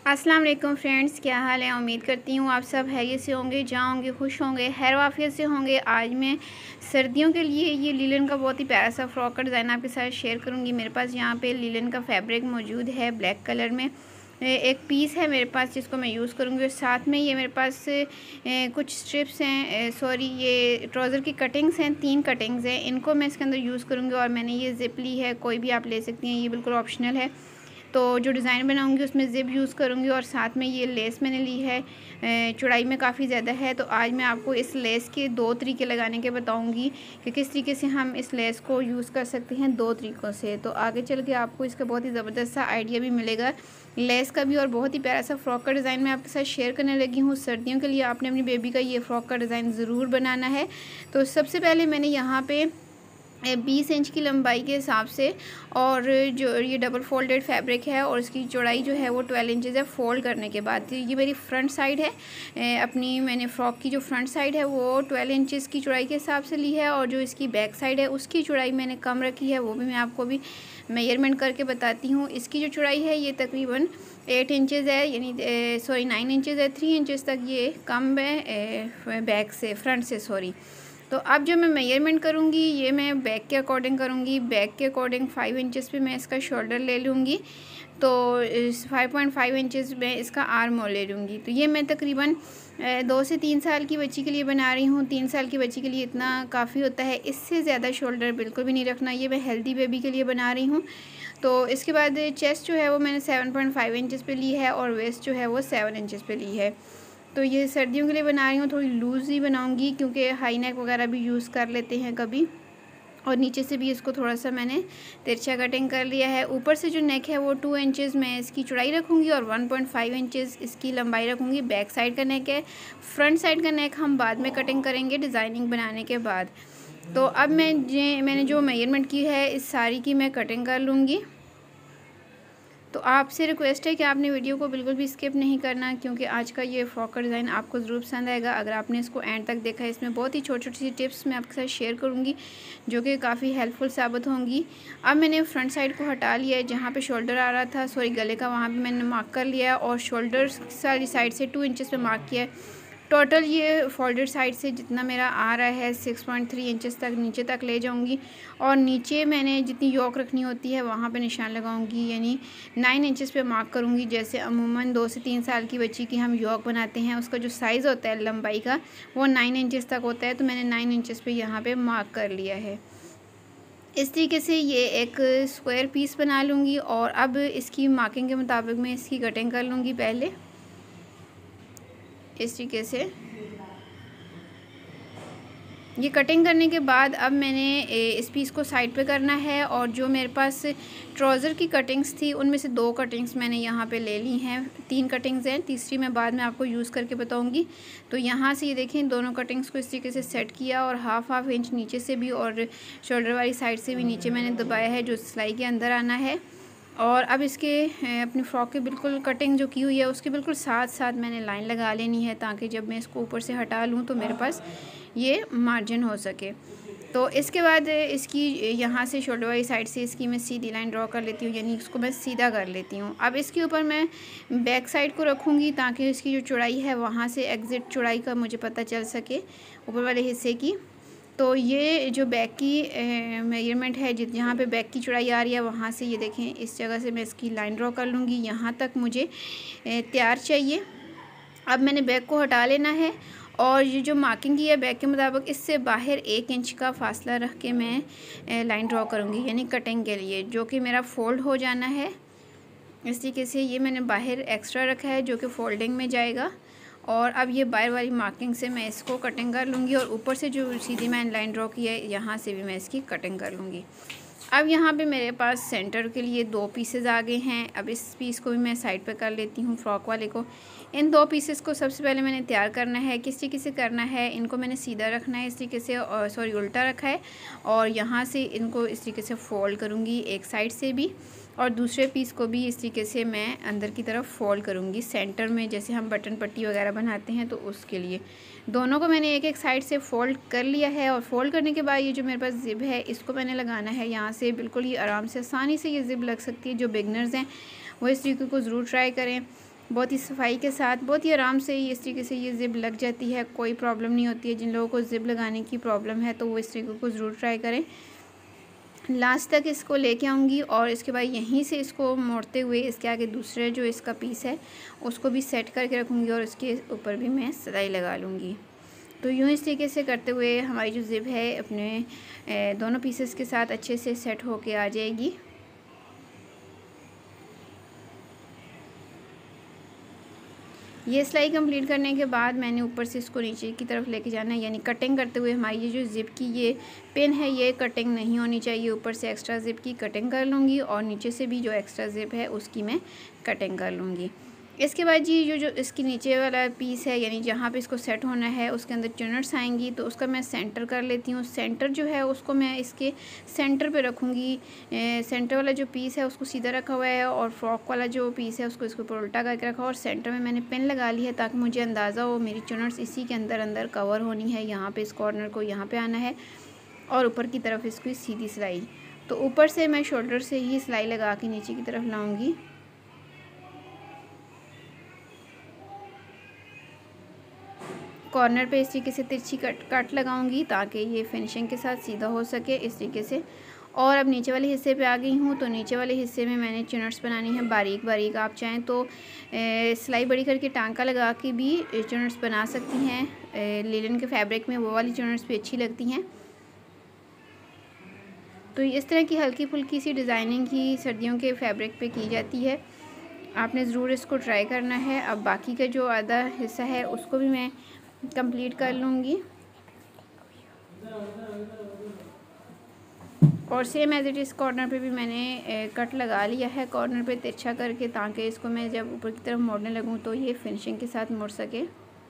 अस्सलाम वालेकुम फ्रेंड्स, क्या हाल है। उम्मीद करती हूँ आप सब हैरियत से होंगे, जहाँ होंगे खुश होंगे, खैर वाफियत से होंगे। आज मैं सर्दियों के लिए ये लीलन का बहुत ही प्यारा सा फ्रॉक का डिज़ाइन आपके साथ शेयर करूँगी। मेरे पास यहाँ पे लीलन का फैब्रिक मौजूद है ब्लैक कलर में। एक पीस है मेरे पास जिसको मैं यूज़ करूँगी और साथ में ये मेरे पास कुछ स्ट्रिप्स हैं, सॉरी ये ट्राउज़र की कटिंग्स हैं, 3 कटिंग्स हैं। इनको मैं इसके अंदर यूज़ करूँगी और मैंने ये ज़िप ली है, कोई भी आप ले सकती हैं, ये बिल्कुल ऑप्शनल है। तो जो डिज़ाइन बनाऊंगी उसमें ज़िप यूज़ करूंगी और साथ में ये लेस मैंने ली है, चौड़ाई में काफ़ी ज़्यादा है। तो आज मैं आपको इस लेस के 2 तरीके लगाने के बताऊंगी कि किस तरीके से हम इस लेस को यूज़ कर सकते हैं 2 तरीक़ों से। तो आगे चल के आपको इसका बहुत ही ज़बरदस्त सा आइडिया भी मिलेगा लेस का भी। और बहुत ही प्यारा सा फ्रॉक का डिज़ाइन मैं आपके साथ शेयर करने लगी हूँ। सर्दियों के लिए आपने अपनी बेबी का ये फ्रॉक का डिज़ाइन ज़रूर बनाना है। तो सबसे पहले मैंने यहाँ पे 20 इंच की लंबाई के हिसाब से, और जो ये डबल फोल्डेड फैब्रिक है और इसकी चौड़ाई जो है वो 12 इंचज़ है। फोल्ड करने के बाद ये मेरी फ्रंट साइड है, अपनी मैंने फ़्रॉक की जो फ्रंट साइड है वो 12 इंचज़ की चौड़ाई के हिसाब से ली है, और जो इसकी बैक साइड है उसकी चौड़ाई मैंने कम रखी है, वो भी मैं आपको भी मेजरमेंट करके बताती हूँ। इसकी जो चौड़ाई है ये तकरीबन 8 इंचज़ है, यानी सॉरी 9 इंचज़ है, 3 इंचज़ तक ये कम है बैक से, फ्रंट से सॉरी। तो अब जो मैं मेजरमेंट करूँगी ये मैं बैक के अकॉर्डिंग करूँगी। बैक के अकॉर्डिंग 5 इंचज़ पे मैं इसका शोल्डर ले लूँगी, तो इस 5.5 इंचज़ में इसका आर्म होल ले लूँगी। तो ये मैं तकरीबन 2 से 3 साल की बच्ची के लिए बना रही हूँ। 3 साल की बच्ची के लिए इतना काफ़ी होता है, इससे ज़्यादा शोल्डर बिल्कुल भी नहीं रखना। ये मैं हेल्दी बेबी के लिए बना रही हूँ। तो इसके बाद चेस्ट जो है वो मैंने 7.5 इंचज़ पे ली है और वेस्ट जो है वो 7 इंचज़ पे ली है। तो ये सर्दियों के लिए बना रही हूँ, थोड़ी लूज़ ही बनाऊँगी क्योंकि हाई नेक वगैरह भी यूज़ कर लेते हैं कभी। और नीचे से भी इसको थोड़ा सा मैंने तिरछा कटिंग कर लिया है। ऊपर से जो नेक है वो 2 इंचज़ मैं इसकी चौड़ाई रखूँगी और 1.5 इंचज़ इसकी लंबाई रखूँगी। बैक साइड का नेक है, फ्रंट साइड का नेक हम बाद में कटिंग करेंगे डिज़ाइनिंग बनाने के बाद। तो अब मैंने जो मेजरमेंट की है इस सारी की मैं कटिंग कर लूँगी। तो आपसे रिक्वेस्ट है कि आपने वीडियो को बिल्कुल भी स्किप नहीं करना, क्योंकि आज का ये फ्रॉक का डिज़ाइन आपको ज़रूर पसंद आएगा अगर आपने इसको एंड तक देखा है। इसमें बहुत ही छोटी छोटी सी टिप्स मैं आपके साथ शेयर करूँगी जो कि काफ़ी हेल्पफुल साबित होंगी। अब मैंने फ्रंट साइड को हटा लिया है, जहाँ पे शोल्डर आ रहा था, सॉरी गले का, वहाँ पे मैंने मार्क कर लिया है और शोल्डर सारी साइड से 2 इंचज़ पे मार्क किया है। टोटल ये फोल्डेड साइड से जितना मेरा आ रहा है 6.3 इंचज़ तक नीचे तक ले जाऊंगी, और नीचे मैंने जितनी योक रखनी होती है वहाँ पे निशान लगाऊंगी, यानी 9 इंचज़ पे मार्क करूंगी। जैसे अमूमन 2 से 3 साल की बच्ची की हम योक बनाते हैं, उसका जो साइज़ होता है लंबाई का वो 9 इंचज़ तक होता है। तो मैंने 9 इंचज़ पे यहाँ पे मार्क कर लिया है। इस तरीके से ये एक स्क्वायर पीस बना लूँगी और अब इसकी मार्किंग के मुताबिक मैं इसकी कटिंग कर लूँगी। पहले इस तरीके से ये कटिंग करने के बाद अब मैंने इस पीस को साइड पे करना है, और जो मेरे पास ट्राउज़र की कटिंग्स थी उनमें से 2 कटिंग्स मैंने यहाँ पे ले ली हैं। 3 कटिंग्स हैं, तीसरी मैं बाद में आपको यूज़ करके बताऊँगी। तो यहाँ से ये देखें, दोनों कटिंग्स को इस तरीके से सेट किया और हाफ इंच नीचे से भी और शोल्डर वाली साइड से भी नीचे मैंने दबाया है जो सिलाई के अंदर आना है। और अब इसके अपनी फ़्रॉक के बिल्कुल कटिंग जो की हुई है उसके बिल्कुल साथ साथ मैंने लाइन लगा लेनी है, ताकि जब मैं इसको ऊपर से हटा लूँ तो मेरे पास ये मार्जिन हो सके। तो इसके बाद इसकी यहाँ से शोल्डर वाली साइड से इसकी मैं सीधी लाइन ड्रॉ कर लेती हूँ, यानी इसको मैं सीधा कर लेती हूँ। अब इसके ऊपर मैं बैक साइड को रखूँगी ताकि इसकी जो चौड़ाई है वहाँ से एग्ज़ैक्ट चौड़ाई का मुझे पता चल सके ऊपर वाले हिस्से की। तो ये जो बैक की मेजरमेंट है, जहाँ पे बैक की चौड़ाई आ रही है वहाँ से ये देखें इस जगह से मैं इसकी लाइन ड्रॉ कर लूँगी। यहाँ तक मुझे तैयार चाहिए। अब मैंने बैक को हटा लेना है और ये जो मार्किंग की है बैक के मुताबिक इससे बाहर 1 इंच का फासला रख के मैं लाइन ड्रॉ करूँगी, यानी कटिंग के लिए, जो कि मेरा फोल्ड हो जाना है। इस तरीके से ये मैंने बाहर एक्स्ट्रा रखा है जो कि फोल्डिंग में जाएगा। और अब ये बाहर वाली मार्किंग से मैं इसको कटिंग कर लूँगी, और ऊपर से जो सीधी मैंने लाइन ड्रॉ की है यहाँ से भी मैं इसकी कटिंग कर लूँगी। अब यहाँ पे मेरे पास सेंटर के लिए 2 पीसेस आ गए हैं। अब इस पीस को भी मैं साइड पे कर लेती हूँ, फ्रॉक वाले को। इन 2 पीसेस को सबसे पहले मैंने तैयार करना है। किस तरीके से करना है, इनको मैंने सीधा रखना है इस तरीके से, और सॉरी उल्टा रखा है, और यहाँ से इनको इस तरीके से फ़ोल्ड करूँगी एक साइड से भी, और दूसरे पीस को भी इस तरीके से मैं अंदर की तरफ फ़ोल्ड करूँगी सेंटर में, जैसे हम बटन पट्टी वगैरह बनाते हैं तो उसके लिए। दोनों को मैंने एक एक साइड से फ़ोल्ड कर लिया है, और फ़ोल्ड करने के बाद ये जो मेरे पास ज़िप है इसको मैंने लगाना है यहाँ से। बिल्कुल ही आराम से आसानी से ये ज़िप लग सकती है। जो बिगनर्स हैं वो इस तरीके को ज़रूर ट्राई करें। बहुत ही सफाई के साथ, बहुत ही आराम से इस तरीके से ये ज़िप लग जाती है, कोई प्रॉब्लम नहीं होती है। जिन लोगों को ज़िप लगाने की प्रॉब्लम है तो वो इस तरीके को ज़रूर ट्राई करें। लास्ट तक इसको लेके आऊँगी और इसके बाद यहीं से इसको मोड़ते हुए इसके आगे दूसरे जो इसका पीस है उसको भी सेट करके रखूँगी और उसके ऊपर भी मैं सिलाई लगा लूँगी। तो यूँ इस तरीके से करते हुए हमारी जो ज़िप है अपने दोनों पीसेस के साथ अच्छे से सेट होके आ जाएगी। ये सिलाई कंप्लीट करने के बाद मैंने ऊपर से इसको नीचे की तरफ लेके जाना है, यानी कटिंग करते हुए हमारी ये जो ज़िप की ये पिन है ये कटिंग नहीं होनी चाहिए। ऊपर से एक्स्ट्रा ज़िप की कटिंग कर लूँगी और नीचे से भी जो एक्स्ट्रा ज़िप है उसकी मैं कटिंग कर लूँगी। इसके बाद जी जो इसकी नीचे वाला पीस है, यानी जहाँ पे इसको सेट होना है उसके अंदर चुनट्स आएंगी, तो उसका मैं सेंटर कर लेती हूँ। सेंटर जो है उसको मैं इसके सेंटर पे रखूँगी। सेंटर वाला जो पीस है उसको सीधा रखा हुआ है और फ्रॉक वाला जो पीस है उसको इसके ऊपर उल्टा करके रखा, और सेंटर में मैंने पिन लगा ली है ताकि मुझे अंदाज़ा हो मेरी चुनट्स इसी के अंदर कवर होनी है। यहाँ पर इस कॉर्नर को यहाँ पर आना है और ऊपर की तरफ इसकी सीधी सिलाई। तो ऊपर से मैं शोल्डर से ही सिलाई लगा के नीचे की तरफ लाऊँगी। कॉर्नर पे इस तरीके से तिरछी कट लगाऊंगी ताकि ये फिनिशिंग के साथ सीधा हो सके इस तरीके से। और अब नीचे वाले हिस्से पे आ गई हूँ। तो नीचे वाले हिस्से में मैंने चुनट्स बनानी है बारीक बारीक। आप चाहें तो सिलाई बड़ी करके टांका लगा के भी चुनट्स बना सकती हैं। लिनन के फैब्रिक में वो वाली चुनट्स भी अच्छी लगती हैं। तो इस तरह की हल्की फुल्की सी डिज़ाइनिंग ही सर्दियों के फैब्रिक पे की जाती है। आपने ज़रूर इसको ट्राई करना है। अब बाकी का जो आधा हिस्सा है उसको भी मैं कंप्लीट कर लूँगी और सेम एज इट इस कॉर्नर पे भी मैंने कट लगा लिया है कॉर्नर पे तिरछा करके, ताकि इसको मैं जब ऊपर की तरफ मोड़ने लगूँ तो ये फिनिशिंग के साथ मुड़ सके।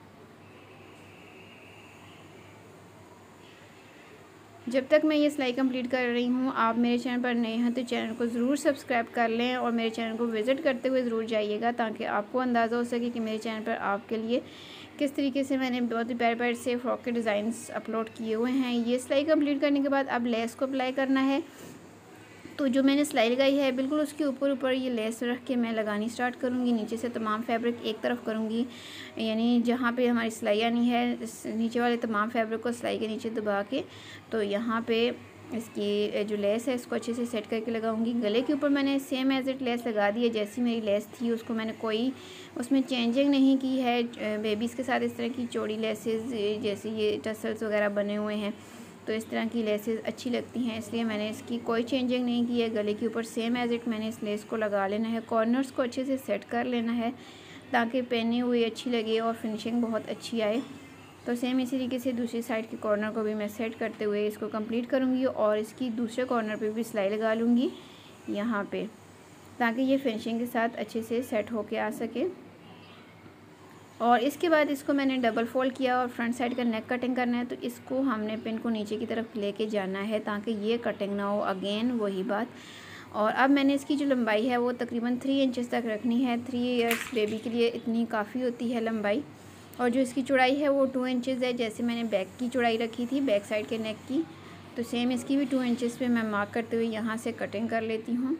जब तक मैं ये सिलाई कंप्लीट कर रही हूँ, आप मेरे चैनल पर नए हैं तो चैनल को ज़रूर सब्सक्राइब कर लें और मेरे चैनल को विज़िट करते हुए ज़रूर जाइएगा ताकि आपको अंदाज़ा हो सके कि मेरे चैनल पर आपके लिए किस तरीके से मैंने बहुत ही प्यारे प्यारे से फ्रॉक के डिज़ाइंस अपलोड किए हुए हैं। ये सिलाई कंप्लीट करने के बाद अब लेस को अप्लाई करना है। तो जो मैंने सिलाई लगाई है बिल्कुल उसके ऊपर ये लेस रख के मैं लगानी स्टार्ट करूँगी। नीचे से तमाम फैब्रिक एक तरफ करूँगी, यानी जहाँ पे हमारी सिलाई आनी है नीचे वाले तमाम फैब्रिक को सिलाई के नीचे दबा के, तो यहाँ पे इसकी जो लेस है इसको अच्छे से सेट करके लगाऊंगी। गले के ऊपर मैंने सेम एज इट लेस लगा दी है, जैसी मेरी लेस थी उसको मैंने कोई उसमें चेंजिंग नहीं की है। बेबीज़ के साथ इस तरह की चौड़ी लेसेस जैसे ये टसल्स वगैरह बने हुए हैं तो इस तरह की लेसेस अच्छी लगती हैं, इसलिए मैंने इसकी कोई चेंजिंग नहीं की है। गले के ऊपर सेम एज इट मैंने इस लेस को लगा लेना है। कॉर्नर्स को अच्छे से सेट कर लेना है ताकि पहनी हुई अच्छी लगे और फिनिशिंग बहुत अच्छी आए। तो सेम इसी तरीके से दूसरी साइड के कॉर्नर को भी मैं सेट करते हुए इसको कंप्लीट करूँगी और इसकी दूसरे कॉर्नर पे भी सिलाई लगा लूँगी यहाँ पे, ताकि ये फिनिशिंग के साथ अच्छे से सेट होके आ सके। और इसके बाद इसको मैंने डबल फोल्ड किया और फ्रंट साइड का नेक कटिंग करना है, तो इसको हमने पिन को नीचे की तरफ लेके जाना है ताकि ये कटिंग ना हो। अगेन वही बात। और अब मैंने इसकी जो लंबाई है वो तकरीबन 3 इंचेस तक रखनी है। 3 ईयर्स बेबी के लिए इतनी काफ़ी होती है लंबाई। और जो इसकी चौड़ाई है वो 2 इंचेस है, जैसे मैंने बैक की चौड़ाई रखी थी बैक साइड के नेक की, तो सेम इसकी भी 2 इंचेस पे मैं मार्क करते हुए यहाँ से कटिंग कर लेती हूँ।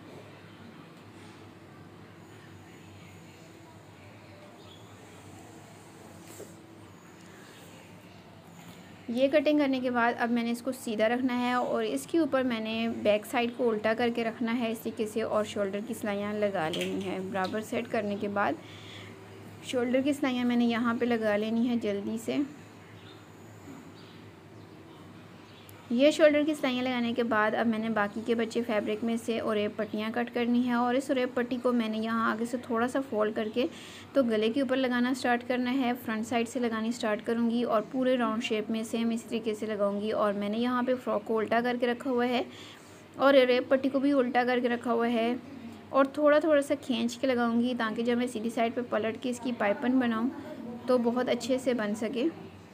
ये कटिंग करने के बाद अब मैंने इसको सीधा रखना है और इसके ऊपर मैंने बैक साइड को उल्टा करके रखना है इस तरीके से, और शोल्डर की सिलाइयाँ लगा लेनी है। बराबर सेट करने के बाद शोल्डर की सिलाइयाँ मैंने यहाँ पे लगा लेनी है जल्दी से। ये शोल्डर की सिलाइयाँ लगाने के बाद अब मैंने बाकी के बचे फैब्रिक में से ओरेब पट्टियाँ कट करनी है और इस ओरेब पट्टी को मैंने यहाँ आगे से थोड़ा सा फोल्ड करके तो गले के ऊपर लगाना स्टार्ट करना है। फ्रंट साइड से लगानी स्टार्ट करूँगी और पूरे राउंड शेप में सेम इस तरीके से लगाऊँगी। और मैंने यहाँ पे फ्रॉक को उल्टा करके रखा हुआ है और ओरेब पट्टी को भी उल्टा करके रखा हुआ है और थोड़ा थोड़ा सा खींच के लगाऊँगी ताकि जब मैं सीधी साइड पर पलट के इसकी पाइपन बनाऊँ तो बहुत अच्छे से बन सके।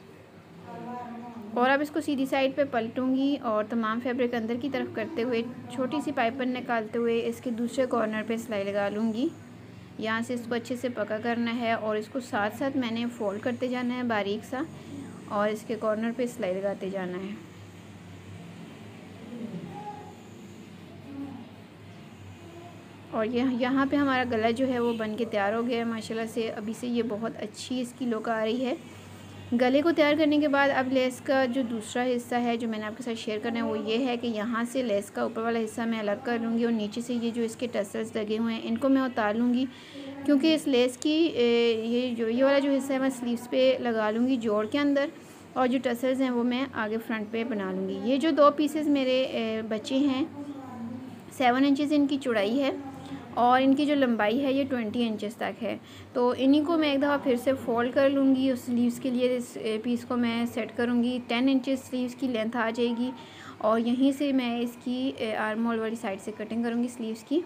और अब इसको सीधी साइड पे पलटूंगी और तमाम फैब्रिक अंदर की तरफ करते हुए छोटी सी पाइपन निकालते हुए इसके दूसरे कॉर्नर पे सिलाई लगा लूँगी। यहाँ से इसको अच्छे से पका करना है और इसको साथ साथ मैंने फोल्ड करते जाना है बारीक सा और इसके कॉर्नर पे सिलाई लगाते जाना है। और यहाँ पे हमारा गला जो है वो बन के तैयार हो गया है माशाल्लाह से। अभी से ये बहुत अच्छी इसकी लुक आ रही है। गले को तैयार करने के बाद अब लेस का जो दूसरा हिस्सा है जो मैंने आपके साथ शेयर करना है वो ये है कि यहाँ से लेस का ऊपर वाला हिस्सा मैं अलग कर लूँगी और नीचे से ये जो इसके टसल्स लगे हुए हैं इनको मैं उतार लूँगी, क्योंकि इस लेस की ये वाला जो हिस्सा है मैं स्लीव्स पे लगा लूँगी जोड़ के अंदर, और जो टसल्स हैं वो मैं आगे फ्रंट पे बना लूँगी। ये जो 2 पीसेस मेरे बचे हैं 7 इंचज़ इनकी चौड़ाई है और इनकी जो लंबाई है ये 20 इंचज़ तक है। तो इन्हीं को मैं एक दफ़ा फिर से फ़ोल्ड कर लूँगी। उस स्लीव्स के लिए इस पीस को मैं सेट करूँगी। 10 इंचज़ स्लीव्स की लेंथ आ जाएगी और यहीं से मैं इसकी आर्म होल वाली साइड से कटिंग करूँगी स्लीव्स की,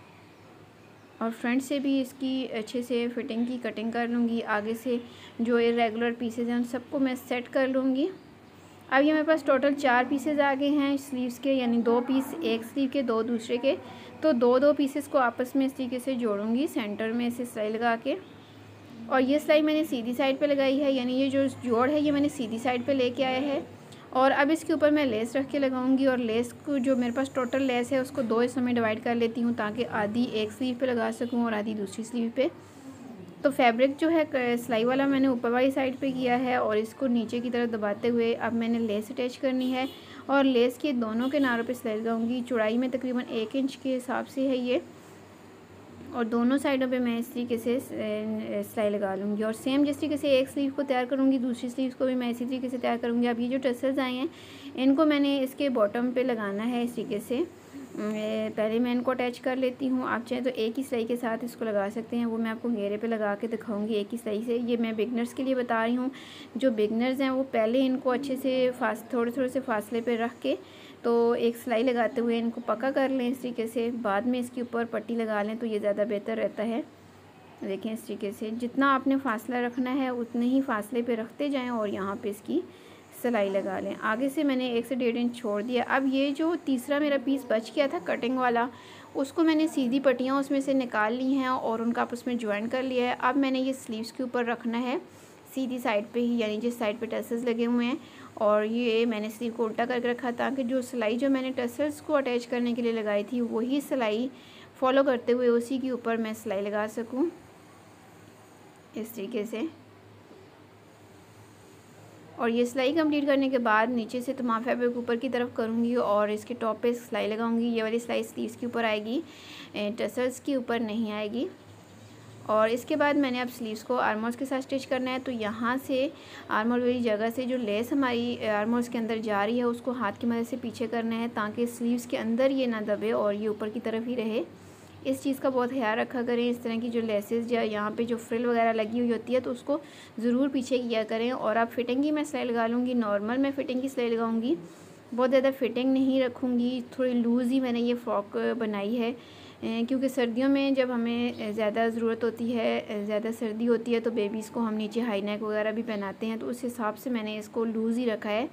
और फ्रंट से भी इसकी अच्छे से फिटिंग की कटिंग कर लूँगी। आगे से जो इरेगुलर पीसेज हैं उन सबको मैं सेट कर लूँगी। अब ये मेरे पास टोटल 4 पीसेज आ गए हैं स्लीव्स के, यानी 2 पीस एक स्लीव के 2 दूसरे के। तो 2 पीसेस को आपस में इस तरीके से जोड़ूंगी सेंटर में से सिलाई लगा के, और ये सिलाई मैंने सीधी साइड पे लगाई है, यानी ये जो जोड़ है ये मैंने सीधी साइड पे लेके आया है। और अब इसके ऊपर मैं लेस रख के लगाऊंगी, और लेस को जो मेरे पास टोटल लेस है उसको 2 हिस्सों में डिवाइड कर लेती हूँ ताकि आधी एक स्लीव पे लगा सकूँ और आधी दूसरी स्लीव पे। तो फैब्रिक जो है सिलाई वाला मैंने ऊपर वाली साइड पे किया है और इसको नीचे की तरफ दबाते हुए अब मैंने लेस अटैच करनी है और लेस के दोनों किनारों पे सिलाई लगाऊंगी। चौड़ाई में तकरीबन 1 इंच के हिसाब से है ये, और दोनों साइडों पे मैं इस तरीके से सिलाई लगा लूँगी। और सेम जिस तरीके से एक स्लीव को तैयार करूँगी दूसरी स्लीव को भी मैं इसी तरीके से तैयार करूँगी। अब ये जो टसल्स आए हैं इनको मैंने इसके बॉटम पे लगाना है इस तरीके से। पहले मैं इनको अटैच कर लेती हूँ। आप चाहें तो एक ही सिलाई के साथ इसको लगा सकते हैं, वो मैं आपको घेरे पे लगा के दिखाऊंगी एक ही सिलाई से। ये मैं बिगनर्स के लिए बता रही हूँ। जो बिगनर्स हैं वो पहले इनको अच्छे से थोड़े थोड़े से फासले पे रख के तो एक सिलाई लगाते हुए इनको पक्का कर लें इस तरीके से, बाद में इसके ऊपर पट्टी लगा लें तो ये ज़्यादा बेहतर रहता है। देखें इस तरीके से जितना आपने फासला रखना है उतने ही फासले पे रखते जाएं और यहाँ पे इसकी सिलाई लगा लें। आगे से मैंने 1 से 1.5 इंच छोड़ दिया। अब ये जो तीसरा मेरा पीस बच गया था कटिंग वाला, उसको मैंने सीधी पट्टियाँ उसमें से निकाल ली हैं और उनका आपस में ज्वाइन कर लिया है। अब मैंने ये स्लीव्स के ऊपर रखना है सीधी साइड पे ही, यानी जिस साइड पे टसल्स लगे हुए हैं, और ये मैंने स्लीव को उल्टा करके रखा ताकि जो सिलाई जो मैंने टसल्स को अटैच करने के लिए लगाई थी वही सिलाई फॉलो करते हुए उसी के ऊपर मैं सिलाई लगा सकूँ इस तरीके से। और ये सिलाई कंप्लीट करने के बाद नीचे से तमाम फैब्रिक ऊपर की तरफ करूँगी और इसके टॉप पे सिलाई लगाऊंगी। ये वाली सिलाई स्लीव्स के ऊपर आएगी, टसल्स के ऊपर नहीं आएगी। और इसके बाद मैंने अब स्लीव्स को आर्मोल्स के साथ स्टिच करना है। तो यहाँ से आर्मोल वाली जगह से जो लेस हमारी आर्मोल्स के अंदर जा रही है उसको हाथ की मदद से पीछे करना है ताकि स्लीव्स के अंदर ये ना दबे और ये ऊपर की तरफ ही रहे। इस चीज़ का बहुत ख्याल रखा करें। इस तरह की जो लेसेस या यहाँ पे जो फ्रिल वगैरह लगी हुई होती है तो उसको ज़रूर पीछे किया करें। और अब फिटिंग की मैं सिलाई लगा लूँगी। नॉर्मल मैं फ़िटिंग की सिलाई लगाऊँगी, बहुत ज़्यादा फिटिंग नहीं रखूँगी, थोड़ी लूज़ ही मैंने ये फ़्रॉक बनाई है क्योंकि सर्दियों में जब हमें ज़्यादा ज़रूरत होती है, ज़्यादा सर्दी होती है तो बेबीज़ को हम नीचे हाई नेक वगैरह भी पहनाते हैं, तो उस हिसाब से मैंने इसको लूज़ ही रखा है।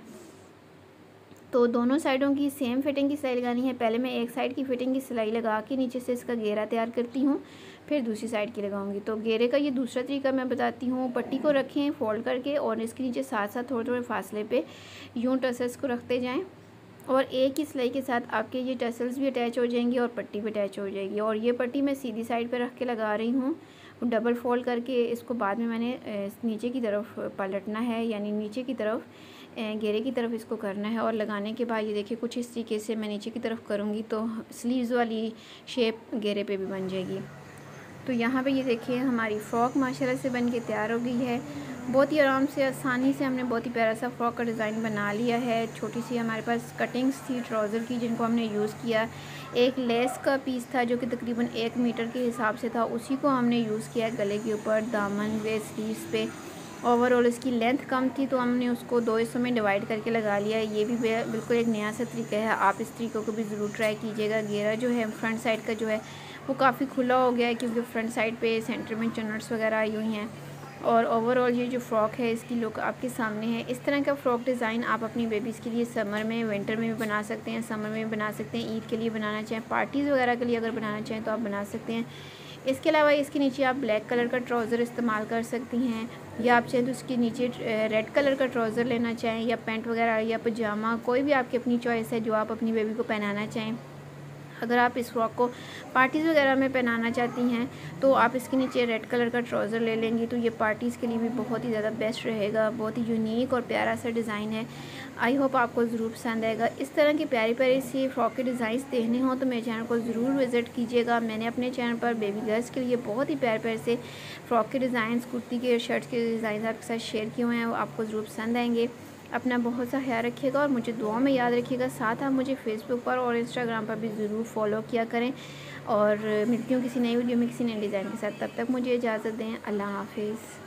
तो दोनों साइडों की सेम फिटिंग की सिलाई लगानी है। पहले मैं एक साइड की फिटिंग की सिलाई लगा के नीचे से इसका घेरा तैयार करती हूँ, फिर दूसरी साइड की लगाऊंगी। तो घेरे का ये दूसरा तरीका मैं बताती हूँ। पट्टी को रखें फोल्ड करके और इसके नीचे साथ साथ थोड़े थोड़े फासले पे यूँ टसल्स को रखते जाएं और एक ही सिलाई के साथ आपके ये टसल्स भी अटैच हो जाएंगी और पट्टी भी अटैच हो जाएगी। और ये पट्टी मैं सीधी साइड पे रख के लगा रही हूँ, डबल फोल्ड करके। इसको बाद में मैंने नीचे की तरफ पलटना है, यानी नीचे की तरफ घेरे की तरफ इसको करना है। और लगाने के बाद ये देखिए कुछ इस तरीके से मैं नीचे की तरफ करूँगी तो स्लीव्स वाली शेप घेरे पे भी बन जाएगी। तो यहाँ पे ये देखिए हमारी फ़्रॉक माशाल्लाह से बन के तैयार हो गई है। बहुत ही आराम से आसानी से हमने बहुत ही प्यारा सा फ़्रॉक का डिज़ाइन बना लिया है। छोटी सी हमारे पास कटिंग्स थी ट्राउज़र की जिनको हमने यूज़ किया। एक लेस का पीस था जो कि तकरीबन 1 मीटर के हिसाब से था, उसी को हमने यूज़ किया गले के ऊपर, दामन वे स्लीव्स पे। ओवरऑल इसकी लेंथ कम थी तो हमने उसको 2 हिस्सों में डिवाइड करके लगा लिया। ये भी बिल्कुल एक नया सा तरीका है, आप इस तरीक़ों को भी ज़रूर ट्राई कीजिएगा। घेरा जो है फ्रंट साइड का जो है वो काफ़ी खुला हो गया है क्योंकि फ्रंट साइड पे सेंटर में चुनट्स वगैरह आई हुई हैं। और ओवरऑल ये जो फ़्रॉक है इसकी लुक आपके सामने है। इस तरह का फ़्रॉक डिज़ाइन आप अपनी बेबीज़ के लिए समर में, विंटर में भी बना सकते हैं, समर में भी बना सकते हैं, ईद के लिए बनाना चाहें, पार्टीज़ वगैरह के लिए अगर बनाना चाहें तो आप बना सकते हैं। इसके अलावा इसके नीचे आप ब्लैक कलर का ट्राउज़र इस्तेमाल कर सकती हैं, या आप चाहें तो उसके नीचे रेड कलर का ट्राउज़र लेना चाहें, या पैंट वगैरह या पजामा, कोई भी आपकी अपनी चॉइस है जो आप अपनी बेबी को पहनाना चाहें। अगर आप इस फ्रॉक को पार्टीज़ वगैरह में पहनाना चाहती हैं तो आप इसके नीचे रेड कलर का ट्राउज़र ले लेंगी तो ये पार्टीज़ के लिए भी बहुत ही ज़्यादा बेस्ट रहेगा। बहुत ही यूनिक और प्यारा सा डिज़ाइन है। आई होप आपको ज़रूर पसंद आएगा। इस तरह की प्यारी प्यारी सी फ्रॉक के डिज़ाइंस देखने हो तो मेरे चैनल को ज़रूर विज़िट कीजिएगा। मैंने अपने चैनल पर बेबी गर्ल्स के लिए बहुत ही प्यारे प्यारे से फ्रॉक के डिज़ाइंस, कुर्ती के, शर्ट्स के डिज़ाइन आपके साथ शेयर किए हुए हैं। वो आपको ज़रूर पसंद आएंगे। अपना बहुत सा ख्याल रखिएगा और मुझे दुआ में याद रखिएगा। साथ आप मुझे फेसबुक पर और इंस्टाग्राम पर भी ज़रूर फॉलो किया करें। और मिलती हूँ किसी नई वीडियो में किसी नए डिज़ाइन के साथ। तब तक मुझे इजाज़त दें। अल्लाह हाफिज़।